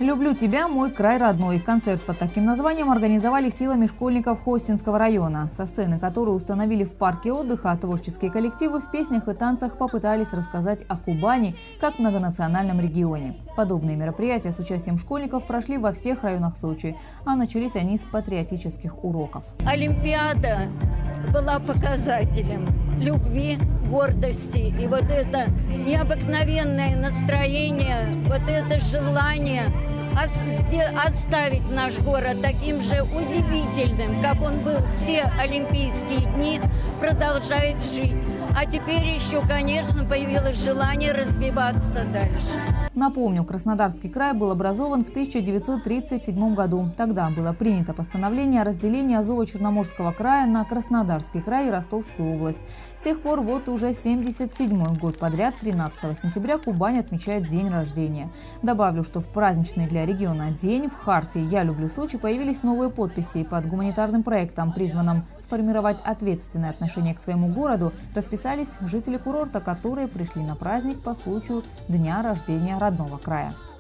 «Люблю тебя, мой край родной». Концерт под таким названием организовали силами школьников Хостинского района. Со сцены, которую установили в парке отдыха, творческие коллективы в песнях и танцах попытались рассказать о Кубани как многонациональном регионе. Подобные мероприятия с участием школьников прошли во всех районах Сочи, а начались они с патриотических уроков. Олимпиада была показателем любви, гордости. И вот это необыкновенное настроение, вот это желание оставить наш город таким же удивительным, как он был все олимпийские дни, продолжает жить. А теперь еще, конечно, появилось желание развиваться дальше. Напомню, Краснодарский край был образован в 1937 году. Тогда было принято постановление о разделении Азово-Черноморского края на Краснодарский край и Ростовскую область. С тех пор вот уже 77-й год подряд 13 сентября Кубань отмечает день рождения. Добавлю, что в праздничный для региона день в Харте «Я люблю Сочи» появились новые подписи под гуманитарным проектом, призванным сформировать ответственное отношение к своему городу, расписались жители курорта, которые пришли на праздник по случаю дня рождения родного края.